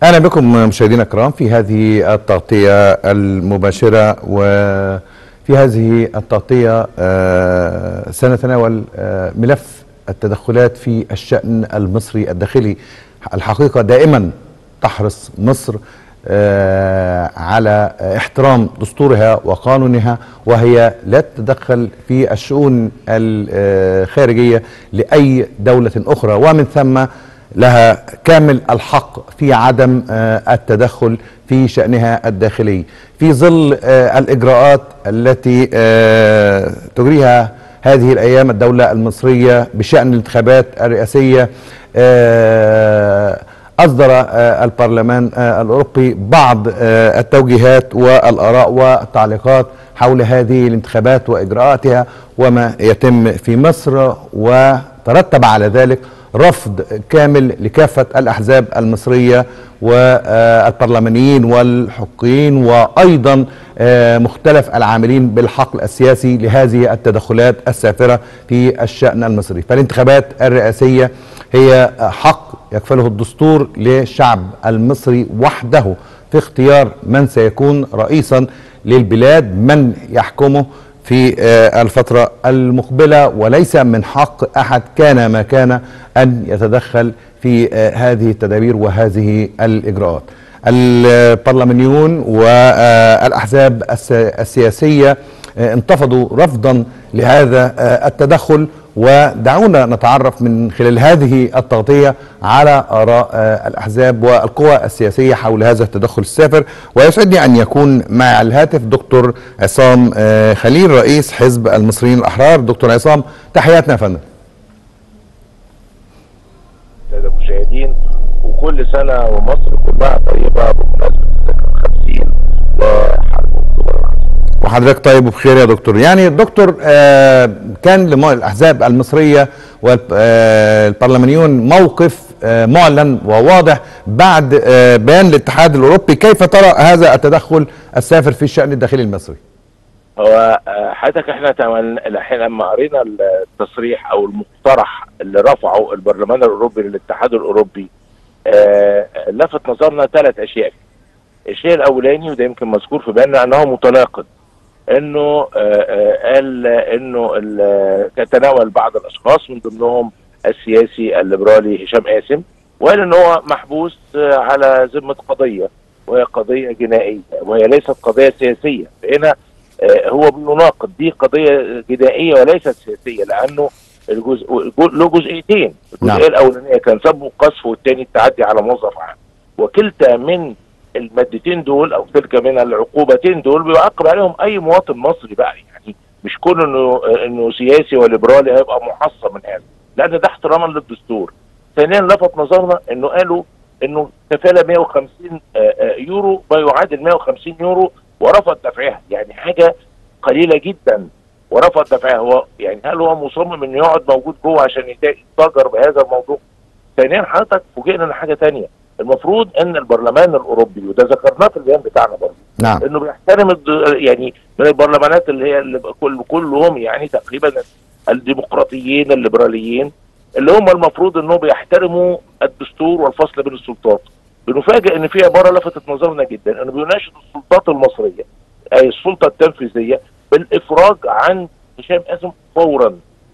أهلا بكم مشاهدينا الكرام في هذه التغطية المباشرة. وفي هذه التغطية سنتناول ملف التدخلات في الشأن المصري الداخلي. الحقيقة دائما تحرص مصر على احترام دستورها وقانونها، وهي لا تتدخل في الشؤون الخارجية لأي دولة أخرى، ومن ثم لها كامل الحق في عدم التدخل في شأنها الداخلي في ظل الإجراءات التي تجريها هذه الأيام الدولة المصرية بشأن الانتخابات الرئاسية. أصدر البرلمان الأوروبي بعض التوجيهات والآراء والتعليقات حول هذه الانتخابات وإجراءاتها وما يتم في مصر، وترتب على ذلك رفض كامل لكافة الأحزاب المصرية والبرلمانيين والحقوقيين وأيضا مختلف العاملين بالحقل السياسي لهذه التدخلات السافرة في الشأن المصري. فالانتخابات الرئاسية هي حق يكفله الدستور للشعب المصري وحده في اختيار من سيكون رئيسا للبلاد، من يحكمه في الفترة المقبلة، وليس من حق أحد كان ما كان أن يتدخل في هذه التدابير وهذه الإجراءات. البرلمانيون والأحزاب السياسية انتفضوا رفضا لهذا التدخل، ودعونا نتعرف من خلال هذه التغطية على آراء الأحزاب والقوى السياسية حول هذا التدخل السافر. ويسعدني أن يكون مع الهاتف دكتور عصام خليل رئيس حزب المصريين الأحرار. دكتور عصام، تحياتنا يا فندم. السادة المشاهدين، وكل سنة ومصر كلها طيبة بمناسبة الذكرى 50 وحرب أكتوبر. وحضرتك طيب وبخير يا دكتور. يعني دكتور، كان للأحزاب المصرية والبرلمانيون موقف معلن وواضح بعد بيان الاتحاد الأوروبي. كيف ترى هذا التدخل السافر في الشأن الداخلي المصري؟ هو حضرتك احنا الحين لما قرينا التصريح او المقترح اللي رفعه البرلمان الأوروبي للاتحاد الأوروبي، لفت نظرنا 3 أشياء. الشيء الأولاني، وده يمكن مذكور في بياننا، أنه متناقض، انه قال انه تناول بعض الاشخاص من ضمنهم السياسي الليبرالي هشام قاسم، وقال ان هو محبوس على ذمه قضيه، وهي قضيه جنائيه وهي ليست قضيه سياسيه. هنا هو بيناقض، دي قضيه جنائيه وليست سياسيه، لانه له جزئيتين. الجزئيه الاولانيه كان سب وقذف، والثاني التعدي على موظف عام، وكلتا من المادتين دول او تلك من العقوبتين دول بيعاقب عليهم اي مواطن مصري بقى. يعني مش كون انه سياسي وليبرالي هيبقى محصن من هذا، لان ده احتراما للدستور. ثانيا لفت نظرنا انه قالوا انه كفاله 150 يورو ما يعادل 150 يورو ورفض دفعها، يعني حاجه قليله جدا ورفض دفعها. هو يعني هل هو مصمم انه يقعد موجود جوه عشان يتاجر بهذا الموضوع؟ ثانيا حضرتك فوجئنا ان حاجه ثانيه، المفروض ان البرلمان الاوروبي، وده ذكرناه في البيان بتاعنا برضه، نعم، انه بيحترم يعني من البرلمانات اللي كلهم يعني تقريبا الديمقراطيين الليبراليين، اللي هم المفروض انهم بيحترموا الدستور والفصل بين السلطات. بنفاجئ ان في عباره لفتت نظرنا جدا، انه بيناشد السلطات المصريه اي السلطه التنفيذيه بالافراج عن هشام قاسم فورا.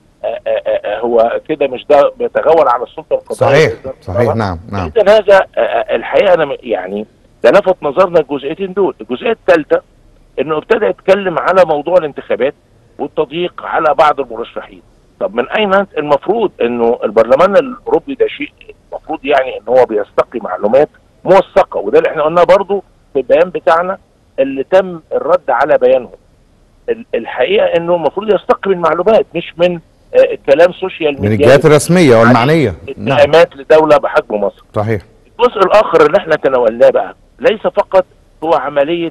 هو كده مش ده بيتغول على السلطه القضائيه؟ صحيح. نعم. اذا هذا الحقيقه انا يعني ده لفت نظرنا الجزئيتين دول. الجزئيه الثالثه انه ابتدى يتكلم على موضوع الانتخابات والتضييق على بعض المرشحين. طب من اين المفروض انه البرلمان الاوروبي ده شيء المفروض يعني ان هو بيستقي معلومات موثقه، وده اللي احنا قلناه برضو في البيان بتاعنا اللي تم الرد على بيانهم. الحقيقه انه المفروض يستقي من معلومات، مش من كلام سوشيال ميديا من الجهات الرسميه والمعنيه، اتهامات لدوله بحجم مصر. صحيح. الجزء الاخر اللي احنا تناولناه بقى ليس فقط هو عمليه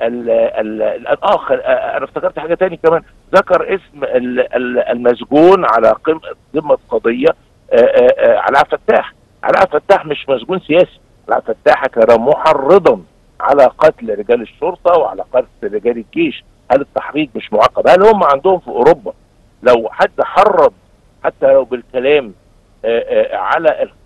الاخر، انا افتكرت حاجه ثانيه كمان، ذكر اسم المسجون على ذمه قضيه علاء فتاح. علاء فتاح مش مسجون سياسي، علاء فتاح كان محرضا على قتل رجال الشرطه وعلى قتل رجال الجيش. هل التحريض مش معاقب؟ هل هم عندهم في اوروبا لو حد حرض حتى لو بالكلام على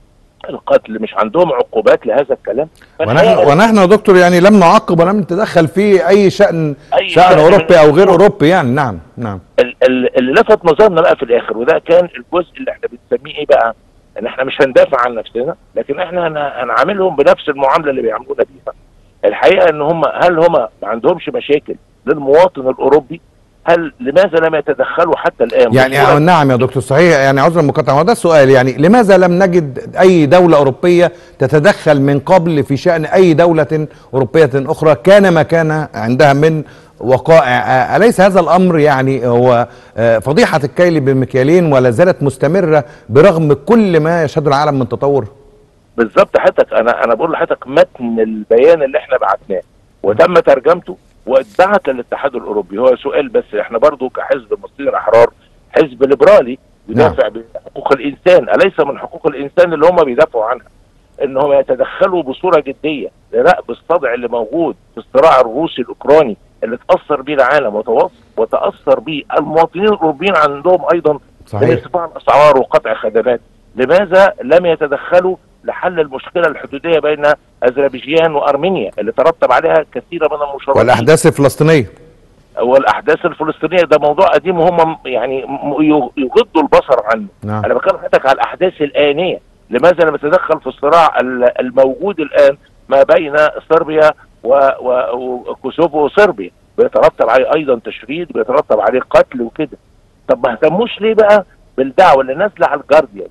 القتل، مش عندهم عقوبات لهذا الكلام. ونحن يا دكتور يعني لم نعقب ولم نتدخل في اي شأن اوروبي او غير اوروبي يعني. نعم نعم. اللي لفت نظرنا بقى في الاخر، وده كان الجزء اللي احنا بنسميه ايه بقى، ان احنا مش هندافع عن نفسنا، لكن احنا هنعاملهم بنفس المعامله اللي بيعاملونا بيها. الحقيقه ان هل هم ما عندهمش مشاكل للمواطن الاوروبي؟ لماذا لم يتدخلوا حتى الان؟ يعني نعم يا دكتور صحيح، يعني عذرا المقاطعه، هو ده السؤال، يعني لماذا لم نجد اي دوله اوروبيه تتدخل من قبل في شان اي دوله اوروبيه اخرى كان ما كان عندها من وقائع؟ اليس هذا الامر يعني هو فضيحه الكيل بالمكيالين ولا زالت مستمره برغم كل ما يشهده العالم من تطور؟ بالظبط حضرتك، انا بقول لحضرتك متن البيان اللي احنا بعتناه وتم ترجمته واتبعت للاتحاد الاوروبي. هو سؤال بس، احنا برضو كحزب المصريين الاحرار حزب ليبرالي يدافع بحقوق الانسان، اليس من حقوق الانسان اللي هم بيدافعوا عنها انهم يتدخلوا بصوره جديه لرأب الصدع اللي موجود في الصراع الروسي الاوكراني اللي تاثر به العالم وتاثر به المواطنين الاوروبيين عندهم ايضا من ارتفاع الاسعار وقطع خدمات. لماذا لم يتدخلوا لحل المشكله الحدوديه بين اذربيجان وارمينيا اللي ترتب عليها كثير من المشاركات والاحداث الفلسطينيه؟ والاحداث الفلسطينيه ده موضوع قديم وهم يعني يغضوا البصر عنه. نعم. انا بكلم حضرتك على الاحداث الانيه. لماذا لم يتدخل في الصراع الموجود الان ما بين صربيا وكوسوفو وصربيا؟ بيترتب عليه ايضا تشريد، بيترتب عليه قتل وكده. طب ما اهتموش ليه بقى بالدعوه اللي نازله على الجارديان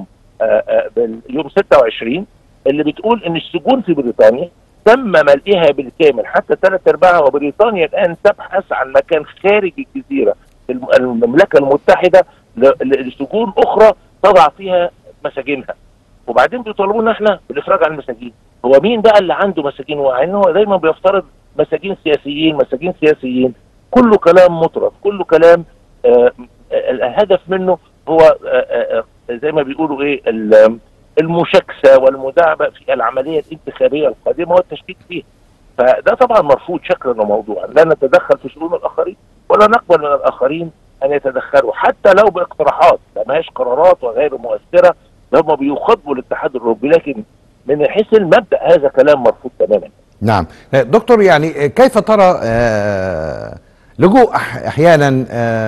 يوم 26 اللي بتقول ان السجون في بريطانيا تم ملئها بالكامل حتى 3/4، وبريطانيا الان تبحث عن مكان خارج الجزيره المملكه المتحده لسجون اخرى تضع فيها مساجينها، وبعدين بيطالبونا احنا بالافراج عن المساجين. هو مين بقى اللي عنده مساجين؟ وعن هو دايما بيفترض مساجين سياسيين مساجين سياسيين. كله كلام مطرف، كله كلام الهدف منه هو زي ما بيقولوا ايه المشاكسه والمداعبه في العمليه الانتخابيه القادمه والتشكيك فيها. فده طبعا مرفوض شكلا وموضوعا. لا نتدخل في شؤون الاخرين ولا نقبل من الاخرين ان يتدخلوا حتى لو باقتراحات ما هيش قرارات وغير مؤثره. هم بيخاطبوا الاتحاد الاوروبي، لكن من حيث المبدا هذا كلام مرفوض تماما. نعم دكتور، يعني كيف ترى لجوء احيانا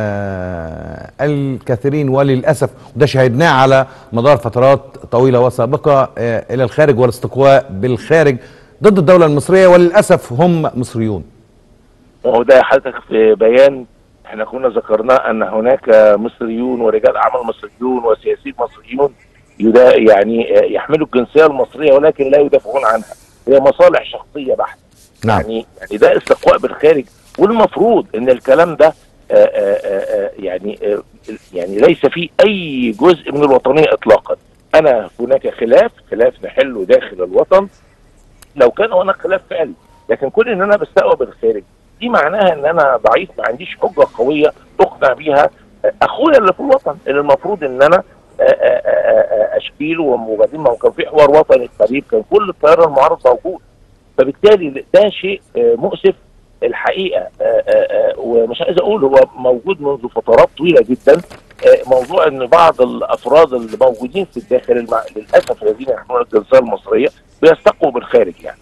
الكثيرين وللاسف، وده شاهدناه على مدار فترات طويله وسابقه، الى الخارج والاستقواء بالخارج ضد الدوله المصريه، وللاسف هم مصريون؟ وده حضرتك في بيان احنا كنا ذكرناه ان هناك مصريون ورجال اعمال مصريون وسياسيين مصريون يعني يحملوا الجنسيه المصريه ولكن لا يدافعون عنها، هي مصالح شخصيه بحته. نعم. يعني ده استقواء بالخارج، والمفروض ان الكلام ده يعني ليس فيه اي جزء من الوطنيه اطلاقا. هناك خلاف نحله داخل الوطن لو كان هناك خلاف فعلي، لكن كون ان انا بستقوى بالخارج دي معناها ان انا ضعيف، ما عنديش حجه قويه اقنع بيها اخويا اللي في الوطن اللي المفروض ان انا اشكيله. وبعدين ما كان في حوار وطني قريب كان كل التيار المعارض موجود، فبالتالي ده شيء مؤسف الحقيقه. ومش عايز اقول هو موجود منذ فترات طويله جدا، موضوع ان بعض الافراد اللي موجودين في الداخل للاسف الذين يحملون الجنسيه المصريه بيستقوا بالخارج يعني.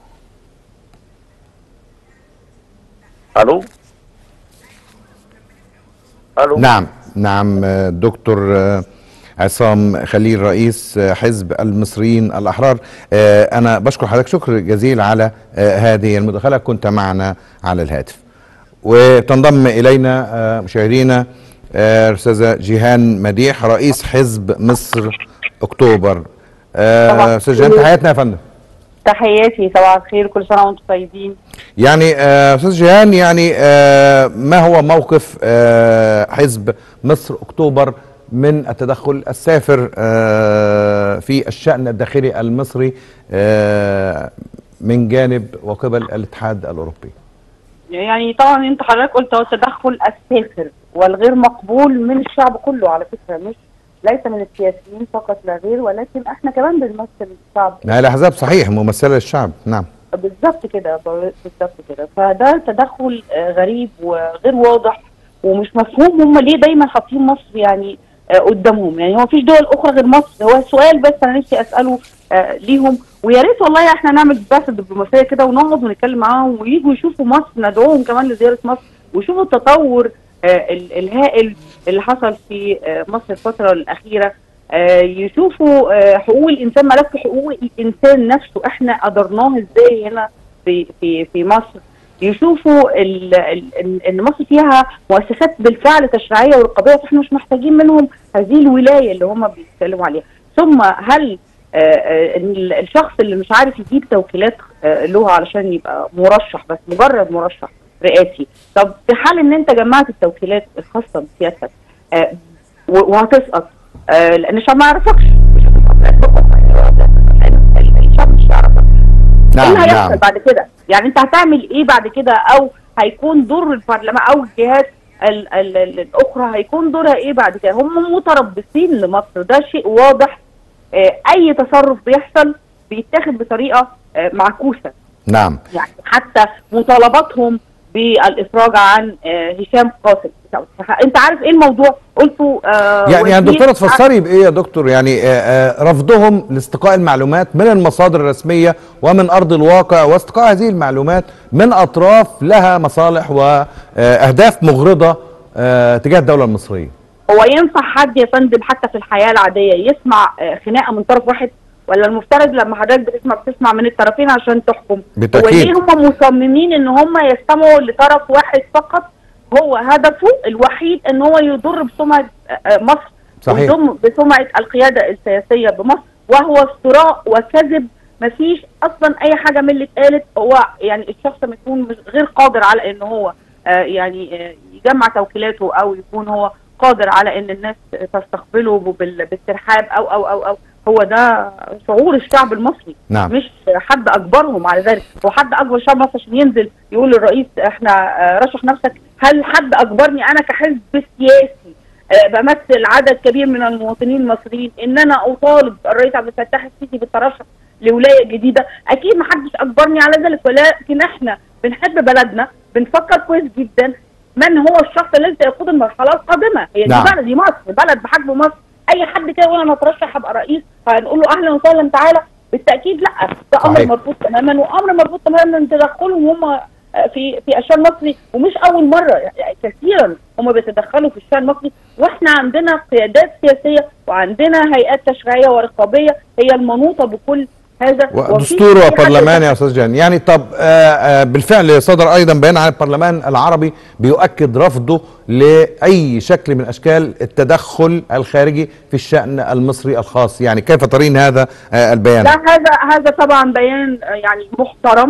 الو. نعم دكتور عصام خليل رئيس حزب المصريين الأحرار، أنا بشكر حضرتك شكر جزيل على هذه المداخلة، كنت معنا على الهاتف. وتنضم إلينا مشاهدينا أستاذة جيهان مديح رئيس حزب مصر أكتوبر. أستاذ جيهان تحياتنا يا فندم. تحياتي، صباح الخير، كل سنة وانتم طيبين. يعني أستاذ جيهان، يعني ما هو موقف حزب مصر أكتوبر من التدخل السافر في الشأن الداخلي المصري من جانب وقبل الاتحاد الأوروبي؟ يعني طبعا انت حضرتك قلت هو التدخل السافر والغير مقبول من الشعب كله على فكرة، مش ليس من السياسيين فقط لا غير، ولكن احنا كمان بنمثل الشعب. الأحزاب صحيح ممثلة للشعب. نعم بالظبط كده. فده تدخل غريب وغير واضح ومش مفهوم هم ليه دايما حاطين مصر يعني قدامهم. يعني هو مفيش دول اخرى غير مصر. هو السؤال بس انا نفسي اساله ليهم، ويا ريت والله احنا نعمل بعثه دبلوماسيه كده ونقعد ونتكلم معاهم وييجوا يشوفوا مصر، ندعوهم كمان لزياره مصر ويشوفوا التطور الهائل اللي حصل في مصر الفتره الاخيره. يشوفوا حقوق الانسان، ملف حقوق الانسان نفسه احنا قدرناه ازاي هنا في مصر. يشوفوا ان مصر فيها مؤسسات بالفعل تشريعيه ورقابيه، فاحنا مش محتاجين منهم هذه الولايه اللي هم بيتكلموا عليها. ثم هل الشخص اللي مش عارف يجيب توكيلات له علشان يبقى مرشح، بس مجرد مرشح رئاسي، طب في حال ان انت جمعت التوكيلات الخاصه بسيادتك وهتسقط لان الشعب ما يعرفكش، الشعب مش يعرفك، ايه اللي هيحصل بعد كده؟ يعني انت هتعمل ايه بعد كده؟ او هيكون دور البرلمان او الجهات الاخرى هيكون دورها ايه بعد كده؟ هم متربصين لمصر، ده شيء واضح. اي تصرف بيحصل بيتاخد بطريقه معكوسه. نعم. يعني حتى مطالباتهم بالافراج عن هشام قاسم، انت عارف ايه الموضوع؟ قلته يعني يا دكتوره تفسري بايه يا دكتور؟ يعني رفضهم لاستقاء المعلومات من المصادر الرسميه ومن ارض الواقع، واستقاء هذه المعلومات من اطراف لها مصالح واهداف مغرضه تجاه الدوله المصريه. هو ينفع حد يا فندم حتى في الحياه العاديه يسمع خناقه من طرف واحد؟ ولا المفترض لما حضرتك بتسمع من الطرفين عشان تحكم؟ بالتأكيد. وليه هم مصممين ان هم يستمعوا لطرف واحد فقط هو هدفه الوحيد ان هو يضر بسمعه مصر؟ صحيح. ويضر بسمعه القياده السياسيه بمصر، وهو افتراء وكذب. مفيش اصلا اي حاجه من اللي اتقالت. هو يعني الشخص ما يكون غير قادر على ان هو يعني يجمع توكيلاته، او يكون هو قادر على ان الناس تستقبله بالترحاب او هو ده شعور الشعب المصري. نعم. مش حد اجبرهم على ذلك. هو حد اجبر الشعب المصري عشان ينزل يقول للرئيس احنا رشح نفسك؟ هل حد اجبرني انا كحزب سياسي بمثل عدد كبير من المواطنين المصريين ان انا اطالب الرئيس عبد الفتاح السيسي بالترشح لولايه جديده؟ اكيد ما حدش اجبرني على ذلك، ولكن احنا بنحب بلدنا، بنفكر كويس جدا من هو الشخص الذي سيقود المرحله القادمه. هي نعم. دي بلد، دي مصر، بلد بحجم مصر. اي حد كده يقول انا اترشح ابقى رئيس فنقول له اهلا وسهلا تعالى؟ بالتاكيد لا، ده امر مرفوض تماما، وامر مرفوض تماما من تدخلهم هم في الشان المصري. ومش اول مره، يعني كثيرا هم بيتدخلوا في الشان المصري. واحنا عندنا قيادات سياسيه وعندنا هيئات تشريعيه ورقابيه هي المنوطه بكل هذا، ودستور وبرلمان يا استاذ جان. يعني طب بالفعل صدر ايضا بيان عن البرلمان العربي بيؤكد رفضه لاي شكل من اشكال التدخل الخارجي في الشان المصري الخاص. يعني كيف ترين هذا البيان؟ لا، هذا طبعا بيان يعني محترم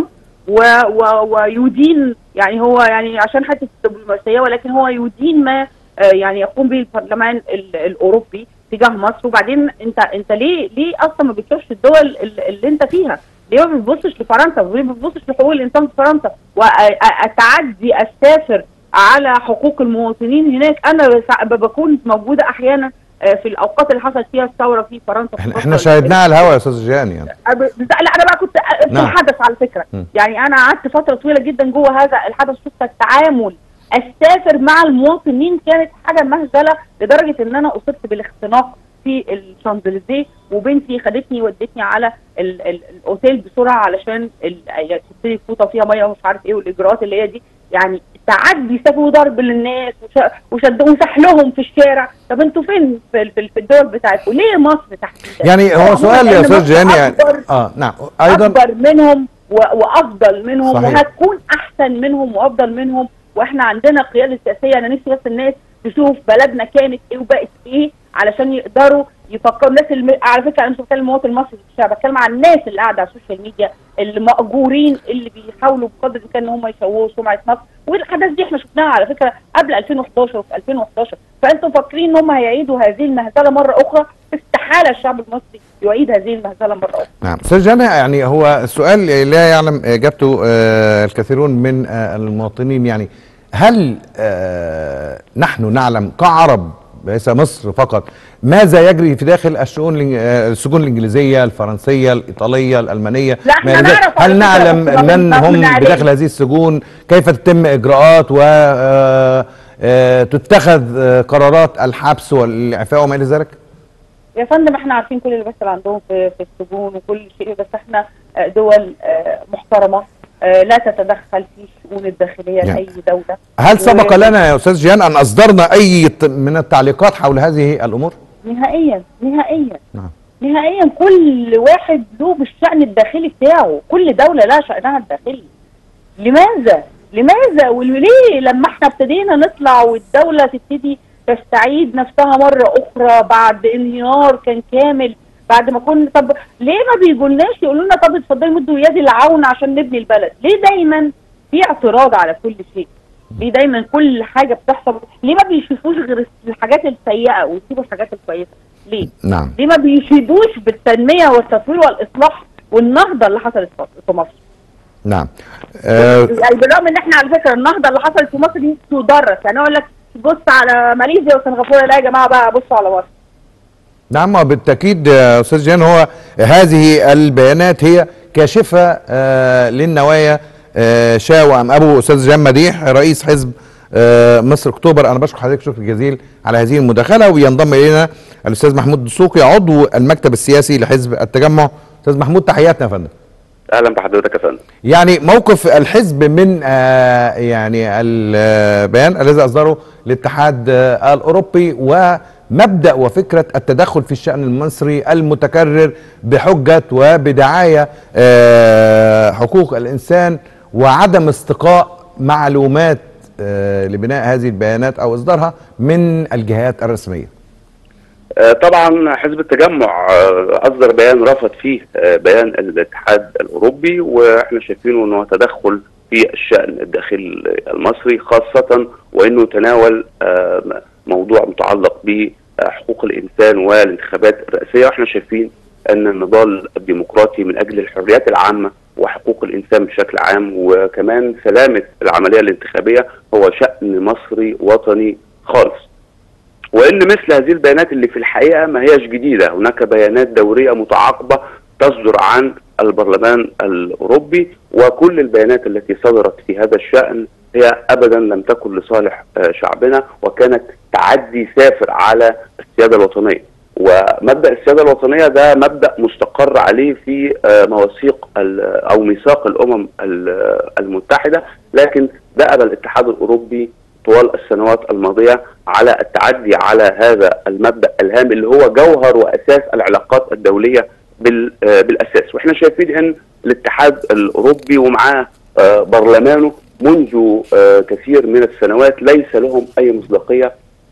ويدين، يعني هو يعني عشان حته الدبلوماسيه، ولكن هو يدين ما يعني يقوم به البرلمان الاوروبي تجاه مصر. وبعدين انت ليه اصلا ما بتشوفش الدول اللي انت فيها؟ ليه ما بتبصش لفرنسا؟ وليه ما بتبصش لحقوق الانسان في فرنسا؟ وتعدي السافر على حقوق المواطنين هناك. انا بكون موجوده احيانا في الاوقات اللي حصلت فيها الثوره في فرنسا. احنا شاهدناها على الهواء يا استاذ جان. يعني لا، انا بقى كنت في الحدث على فكره. يعني انا قعدت فتره طويله جدا جوه هذا الحدث، شفت التعامل السافر مع المواطنين، كانت حاجه مهزله لدرجه ان انا اصبت بالاختناق في الشانزليزيه، وبنتي خدتني ودتني على الاوتيل بسرعه علشان تشتري فوطه فيها ميه ومش عارف ايه، والاجراءات اللي هي دي. يعني تعدي سابوا ضرب للناس وشدوا وسحلهم في الشارع. طب انتوا فين في الدول بتاعتكم؟ ليه مصر تحديدا؟ يعني هو سؤال يا استاذ جان. يعني نعم، ايضا اكبر منهم وافضل منهم. صحيح. وهتكون احسن منهم وافضل منهم. واحنا عندنا قياده سياسيه. انا نفسي بس الناس تشوف بلدنا كانت ايه وبقت ايه علشان يقدروا يفكروا. الناس على فكره انا مش بتكلم المواطن المصري في الشارع، بتكلم عن الناس اللي قاعده على السوشيال ميديا، اللي مأجورين، اللي بيحاولوا بقدر الامكان ان هم يشوهوا سمعه مصر. والاحداث دي احنا شفناها على فكره قبل 2011 وفي 2011. فانتم فاكرين ان هم هيعيدوا هذه المهزله مره اخرى؟ استحاله الشعب المصري يعيد هذه المهزله مره اخرى. نعم استاذ جان. يعني هو السؤال لا يعلم اجابته الكثيرون من المواطنين. يعني هل نحن نعلم كعرب ليس مصر فقط ماذا يجري في داخل السجون الانجليزيه، الفرنسيه، الايطاليه، الالمانيه؟ هل نعلم من هم بداخل هذه السجون؟ كيف تتم اجراءات و تتخذ قرارات الحبس والاعفاء وما الى ذلك؟ يا فندم احنا عارفين كل اللي بيحصل عندهم في السجون وكل شيء، بس احنا دول محترمه لا تتدخل في الشؤون الداخليه لاي دوله. هل سبق لنا يا استاذ جيهان ان اصدرنا اي من التعليقات حول هذه الامور؟ نهائيا نهائيا. نعم. نهائيا كل واحد له بالشأن الداخلي بتاعه، كل دولة لها شأنها الداخلي. لماذا وليه لما احنا ابتدينا نطلع والدولة تبتدي تستعيد نفسها مرة أخرى بعد انهيار كان كامل، بعد ما كنا، طب ليه ما بيقولناش يقولوا لنا طب اتفضلوا مدوا يد العون عشان نبني البلد؟ ليه دايما في اعتراض على كل شيء؟ ليه دايما كل حاجة بتحصل؟ ليه ما بيشوفوش غير الحاجات السيئة ويسيبوا الحاجات الكويسة؟ ليه؟ نعم. ليه ما بيشيدوش بالتنمية والتطوير والإصلاح والنهضة اللي حصلت في مصر؟ نعم. يعني بالرغم ان احنا على فكرة النهضة اللي حصلت في مصر دي تدرس، يعني اقول لك بص على ماليزيا وسنغافورة، لا يا جماعة بقى بصوا على مصر. نعم بالتأكيد يا أستاذ جيهان، هو هذه البيانات هي كاشفة للنوايا شاوم أبو أستاذ جيهان مديح رئيس حزب مصر أكتوبر. أنا بشكر حضرتك شكر جزيل على هذه المداخلة. وينضم إلينا الأستاذ محمود دسوقي عضو المكتب السياسي لحزب التجمع. أستاذ محمود تحياتنا يا فندم. اهلا بحضرتك يا فندم. يعني موقف الحزب من يعني البيان الذي اصدره الاتحاد الاوروبي ومبدا وفكره التدخل في الشان المصري المتكرر بحجه وبدعايه حقوق الانسان وعدم استقاء معلومات لبناء هذه البيانات او اصدارها من الجهات الرسميه. طبعا حزب التجمع اصدر بيان رفض فيه بيان الاتحاد الاوروبي، واحنا شايفينه انه تدخل في الشأن الداخلي المصري، خاصة وانه تناول موضوع متعلق بحقوق الانسان والانتخابات الرئاسية، واحنا شايفين ان النضال الديمقراطي من اجل الحريات العامة وحقوق الانسان بشكل عام وكمان سلامة العملية الانتخابية هو شأن مصري وطني خالص. وان مثل هذه البيانات اللي في الحقيقه ما هيش جديده، هناك بيانات دوريه متعاقبه تصدر عن البرلمان الاوروبي، وكل البيانات التي صدرت في هذا الشان هي ابدا لم تكن لصالح شعبنا، وكانت تعدي سافر على السياده الوطنيه. ومبدا السياده الوطنيه ده مبدا مستقر عليه في مواثيق او ميثاق الامم المتحده، لكن دأب الاتحاد الاوروبي طوال السنوات الماضية على التعدي على هذا المبدأ الهام اللي هو جوهر وأساس العلاقات الدولية بالأساس. وإحنا شايفين أن الاتحاد الأوروبي ومعاه برلمانه منذ كثير من السنوات ليس لهم أي مصداقية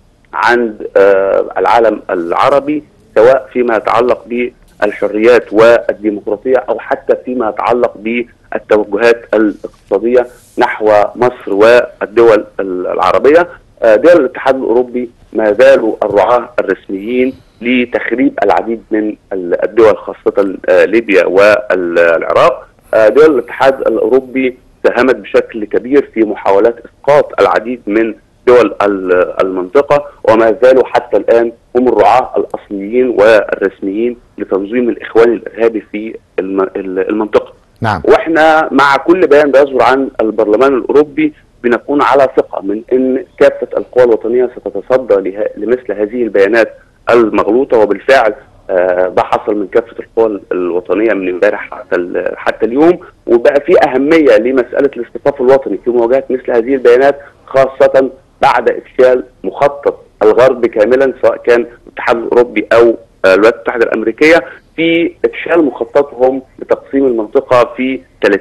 عند العالم العربي، سواء فيما يتعلق بالحريات والديمقراطية أو حتى فيما يتعلق بالتوجهات الاقتصادية نحو مصر والدول العربية. دول الاتحاد الأوروبي ما زالوا الرعاة الرسميين لتخريب العديد من الدول، خاصة ليبيا والعراق. دول الاتحاد الأوروبي ساهمت بشكل كبير في محاولات إسقاط العديد من دول المنطقة، وما زالوا حتى الآن هم الرعاة الأصليين والرسميين لتنظيم الإخوان الإرهابي في المنطقة. نعم. واحنا مع كل بيان بيصدر عن البرلمان الأوروبي بنكون على ثقة من أن كافة القوى الوطنية ستتصدى لمثل هذه البيانات المغلوطة، وبالفعل ده حصل من كافة القوى الوطنية من امبارح حتى اليوم. وبقى في أهمية لمسألة الاصطفاف الوطني في مواجهة مثل هذه البيانات، خاصة بعد إفشال مخطط الغرب كاملا، سواء كان الاتحاد الأوروبي أو الولايات المتحدة الأمريكية، في إفشال مخططهم لتقسيم المنطقة في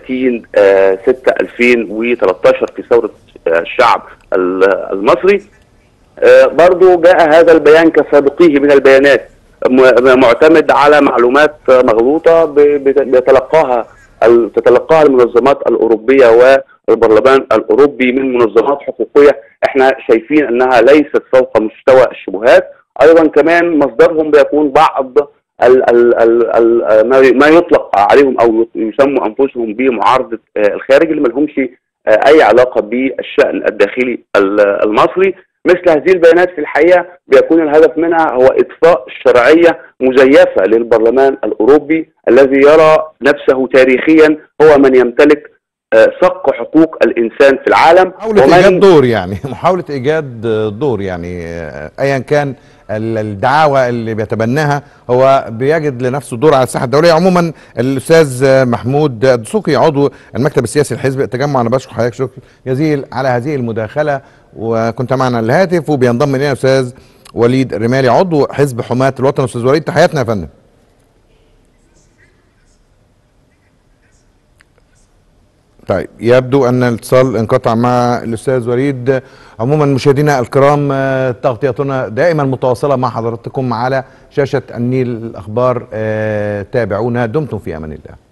30/6/2013 في ثورة الشعب المصري. برضو جاء هذا البيان كسابقيه من البيانات معتمد على معلومات مغلوطة تتلقاها المنظمات الأوروبية والبرلمان الأوروبي من منظمات حقوقية احنا شايفين أنها ليست فوق مستوى الشبهات. أيضا كمان مصدرهم بيكون بعض ما يطلق عليهم أو يسموا أنفسهم بمعارضة الخارج، اللي ما لهمش أي علاقة بالشأن الداخلي المصري. مثل هذه البيانات في الحقيقة بيكون الهدف منها هو إضفاء شرعية مزيفة للبرلمان الأوروبي الذي يرى نفسه تاريخيا هو من يمتلك صق حقوق الانسان في العالم. محاولة ايجاد دور، يعني محاولة ايجاد دور، يعني ايا كان الدعاوى اللي بيتبناها هو بيجد لنفسه دور على الساحه الدوليه. عموما الاستاذ محمود الدسوقي عضو المكتب السياسي لحزب التجمع، انا بشكر حضرتك شكر جزيل على هذه المداخله، وكنت معنا على الهاتف. وبينضم الينا الاستاذ وليد الرمالي عضو حزب حماة الوطن. استاذ وليد تحياتنا يا فندم. طيب يبدو ان الاتصال انقطع مع الاستاذ وليد. عموما مشاهدينا الكرام، تغطيتنا دائما متواصله مع حضراتكم على شاشه النيل الاخبار. تابعونا. دمتم في امان الله.